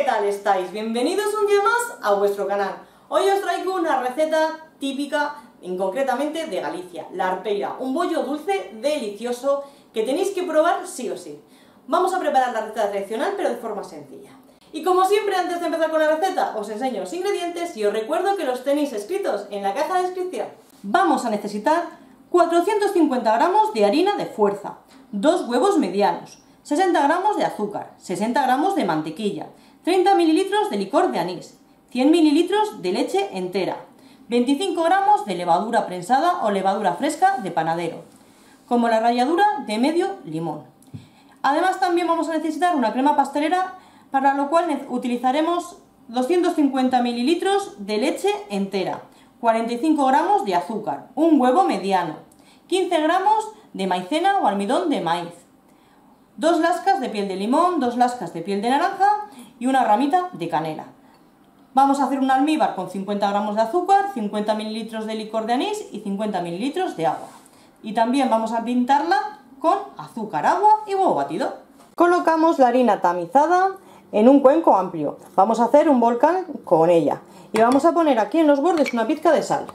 tal estáis? Bienvenidos un día más a vuestro canal. Hoy os traigo una receta típica, concretamente de Galicia, la arpeira, un bollo dulce delicioso que tenéis que probar sí o sí. Vamos a preparar la receta tradicional pero de forma sencilla. Y como siempre, antes de empezar con la receta, os enseño los ingredientes y os recuerdo que los tenéis escritos en la caja de descripción. Vamos a necesitar 450 gramos de harina de fuerza, 2 huevos medianos, 60 gramos de azúcar, 60 gramos de mantequilla, 30 mililitros de licor de anís, 100 mililitros de leche entera, 25 gramos de levadura prensada o levadura fresca de panadero, como la ralladura de medio limón. Además también vamos a necesitar una crema pastelera, para lo cual utilizaremos 250 mililitros de leche entera, 45 gramos de azúcar, un huevo mediano, 15 gramos de maicena o almidón de maíz, 2 lascas de piel de limón, 2 lascas de piel de naranja y una ramita de canela. Vamos a hacer un almíbar con 50 gramos de azúcar, 50 mililitros de licor de anís y 50 mililitros de agua. Y también vamos a pintarla con azúcar, agua y huevo batido. Colocamos la harina tamizada en un cuenco amplio. Vamos a hacer un volcán con ella. Y vamos a poner aquí en los bordes una pizca de sal.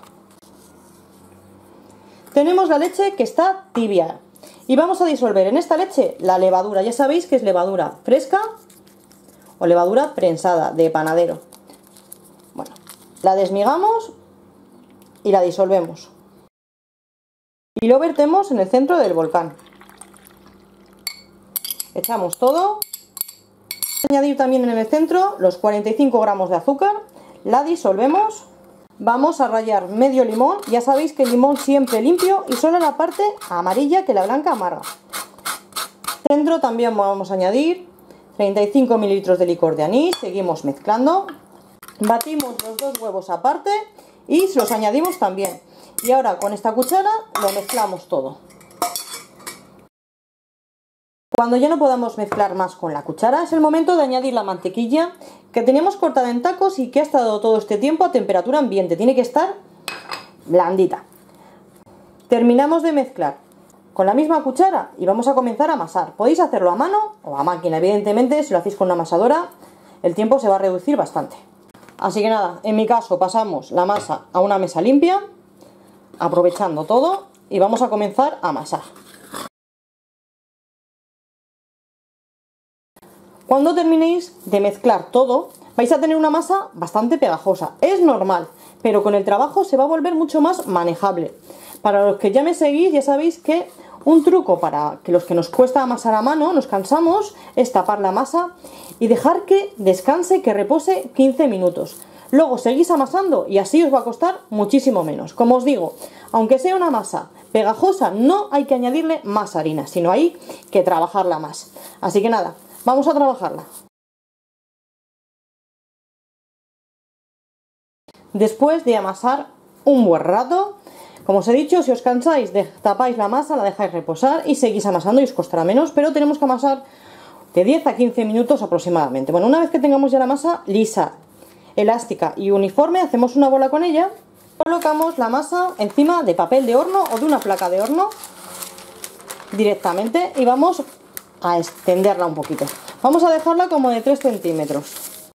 Tenemos la leche que está tibia. Y vamos a disolver en esta leche la levadura. Ya sabéis que es levadura fresca o levadura prensada de panadero. Bueno, la desmigamos y la disolvemos. Y lo vertemos en el centro del volcán. Echamos todo. Añadir también en el centro los 45 gramos de azúcar. La disolvemos. Vamos a rallar medio limón. Ya sabéis que el limón siempre limpio y solo la parte amarilla, que la blanca amarga. Dentro también vamos a añadir 35 mililitros de licor de anís. Seguimos mezclando. Batimos los 2 huevos aparte y los añadimos también. Y ahora con esta cuchara lo mezclamos todo. Cuando ya no podamos mezclar más con la cuchara, es el momento de añadir la mantequilla que tenemos cortada en tacos y que ha estado todo este tiempo a temperatura ambiente. Tiene que estar blandita. Terminamos de mezclar con la misma cuchara y vamos a comenzar a amasar. Podéis hacerlo a mano o a máquina. Evidentemente, si lo hacéis con una amasadora, el tiempo se va a reducir bastante. Así que nada, en mi caso pasamos la masa a una mesa limpia, aprovechando todo, y vamos a comenzar a amasar. Cuando terminéis de mezclar todo, vais a tener una masa bastante pegajosa. Es normal, pero con el trabajo se va a volver mucho más manejable. Para los que ya me seguís, ya sabéis que un truco para que los que nos cuesta amasar a mano, nos cansamos, es tapar la masa y dejar que descanse, que repose 15 minutos. Luego seguís amasando y así os va a costar muchísimo menos. Como os digo, aunque sea una masa pegajosa, no hay que añadirle más harina, sino hay que trabajarla más. Así que nada, vamos a trabajarla. Después de amasar un buen rato, como os he dicho, si os cansáis, tapáis la masa, la dejáis reposar y seguís amasando y os costará menos, pero tenemos que amasar de 10 a 15 minutos aproximadamente. Bueno, una vez que tengamos ya la masa lisa, elástica y uniforme, hacemos una bola con ella, colocamos la masa encima de papel de horno o de una placa de horno directamente y vamos a extenderla un poquito. Vamos a dejarla como de 3 centímetros.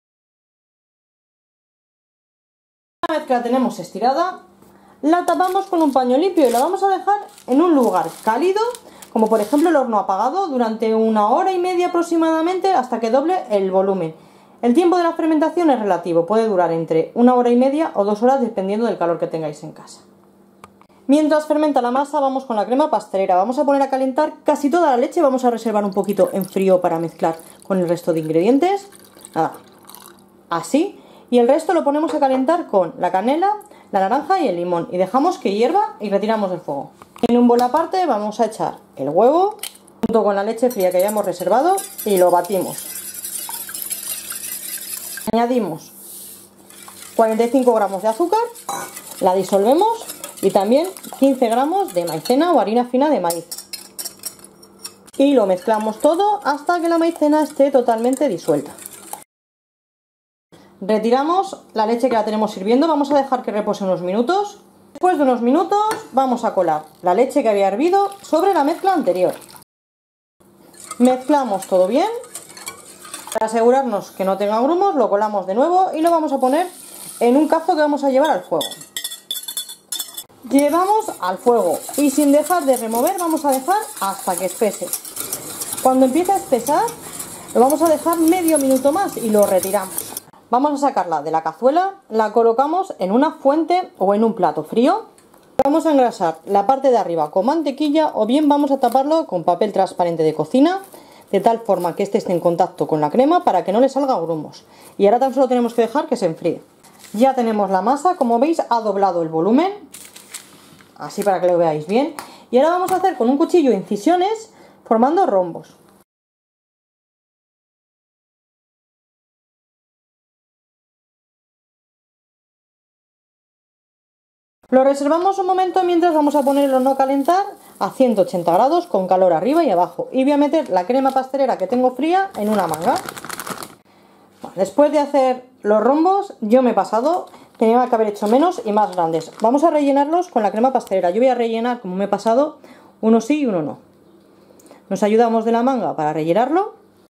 Una vez que la tenemos estirada, la tapamos con un paño limpio y la vamos a dejar en un lugar cálido, como por ejemplo el horno apagado, durante 1 hora y media aproximadamente, hasta que doble el volumen. El tiempo de la fermentación es relativo, puede durar entre 1 hora y media o 2 horas dependiendo del calor que tengáis en casa. Mientras fermenta la masa, vamos con la crema pastelera. Vamos a poner a calentar casi toda la leche, vamos a reservar un poquito en frío para mezclar con el resto de ingredientes. Nada, así. Y el resto lo ponemos a calentar con la canela, la naranja y el limón. Y dejamos que hierva y retiramos del fuego. En un bol aparte vamos a echar el huevo junto con la leche fría que hayamos reservado y lo batimos. Añadimos 45 gramos de azúcar, la disolvemos y también 15 gramos de maicena o harina fina de maíz. Y lo mezclamos todo hasta que la maicena esté totalmente disuelta. Retiramos la leche que la tenemos hirviendo, vamos a dejar que repose unos minutos. Después de unos minutos vamos a colar la leche que había hervido sobre la mezcla anterior. Mezclamos todo bien Para asegurarnos que no tenga grumos, lo colamos de nuevo y lo vamos a poner en un cazo que vamos a llevar al fuego. Llevamos al fuego y sin dejar de remover vamos a dejar hasta que espese. Cuando empiece a espesar lo vamos a dejar medio minuto más y lo retiramos. Vamos a sacarla de la cazuela, la colocamos en una fuente o en un plato frío. Vamos a engrasar la parte de arriba con mantequilla o bien vamos a taparlo con papel transparente de cocina, de tal forma que este esté en contacto con la crema para que no le salga grumos. Y ahora tan solo tenemos que dejar que se enfríe. Ya tenemos la masa, como veis ha doblado el volumen, así para que lo veáis bien. Y ahora vamos a hacer con un cuchillo incisiones formando rombos. Lo reservamos un momento mientras vamos a poner el horno a calentar a 180 grados con calor arriba y abajo. Y voy a meter la crema pastelera que tengo fría en una manga. Después de hacer los rombos, yo me he pasado, tenía que haber hecho menos y más grandes. Vamos a rellenarlos con la crema pastelera. Yo voy a rellenar, como me he pasado, uno sí y uno no. Nos ayudamos de la manga para rellenarlo.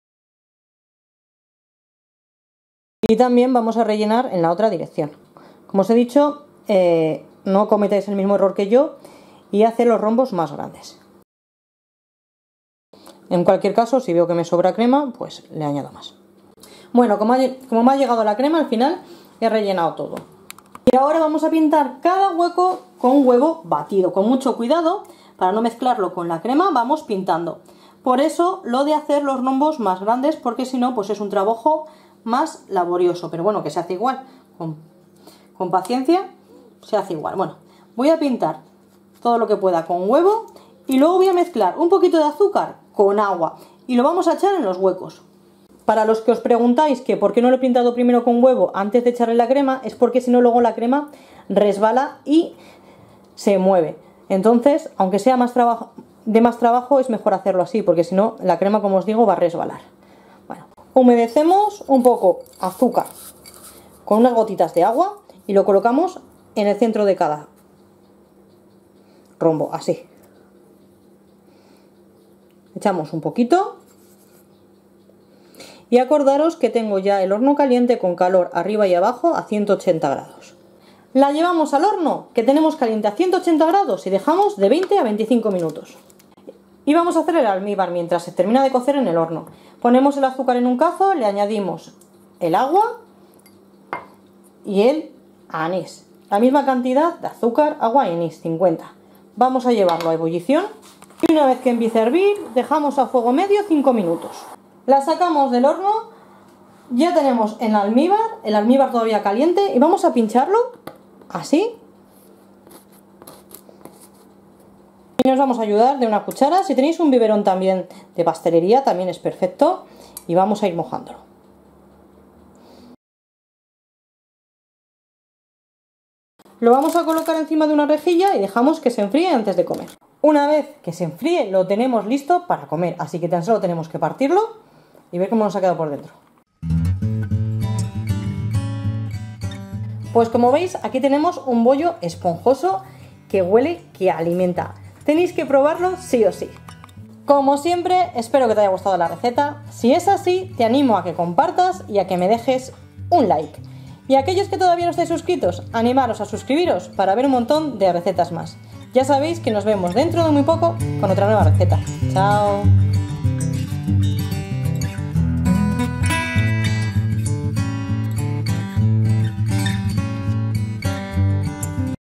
Y también vamos a rellenar en la otra dirección. Como os he dicho, no cometáis el mismo error que yo y hacer los rombos más grandes. En cualquier caso, si veo que me sobra crema, pues le añado más. Bueno, como me ha llegado la crema, al final he rellenado todo. Y ahora vamos a pintar cada hueco con huevo batido. Con mucho cuidado, para no mezclarlo con la crema, vamos pintando. Por eso lo de hacer los rombos más grandes, porque si no, pues es un trabajo más laborioso. Pero bueno, que se hace igual. Con paciencia se hace igual. Bueno, voy a pintar todo lo que pueda con huevo y luego voy a mezclar un poquito de azúcar con agua y lo vamos a echar en los huecos. Para los que os preguntáis que por qué no lo he pintado primero con huevo antes de echarle la crema, es porque si no luego la crema resbala y se mueve. Entonces, aunque sea de más trabajo, es mejor hacerlo así, porque si no la crema, como os digo, va a resbalar. Bueno, humedecemos un poco azúcar con unas gotitas de agua y lo colocamos en el centro de cada rombo, así. Echamos un poquito y acordaros que tengo ya el horno caliente con calor arriba y abajo a 180 grados. La llevamos al horno que tenemos caliente a 180 grados y dejamos de 20 a 25 minutos. Y vamos a hacer el almíbar mientras se termina de cocer en el horno. Ponemos el azúcar en un cazo, le añadimos el agua y el anís. La misma cantidad de azúcar, agua y anís, 50. Vamos a llevarlo a ebullición y una vez que empiece a hervir, dejamos a fuego medio 5 minutos. La sacamos del horno, ya tenemos el almíbar todavía caliente y vamos a pincharlo así. Y nos vamos a ayudar de una cuchara. Si tenéis un biberón también de pastelería, también es perfecto. Y vamos a ir mojándolo. Lo vamos a colocar encima de una rejilla y dejamos que se enfríe antes de comer. Una vez que se enfríe lo tenemos listo para comer, así que tan solo tenemos que partirlo y ver cómo nos ha quedado por dentro. Pues como veis, aquí tenemos un bollo esponjoso que huele, que alimenta. Tenéis que probarlo sí o sí. Como siempre, espero que te haya gustado la receta. Si es así, te animo a que compartas y a que me dejes un like. Y aquellos que todavía no estáis suscritos, animaros a suscribiros para ver un montón de recetas más. Ya sabéis que nos vemos dentro de muy poco con otra nueva receta. ¡Chao!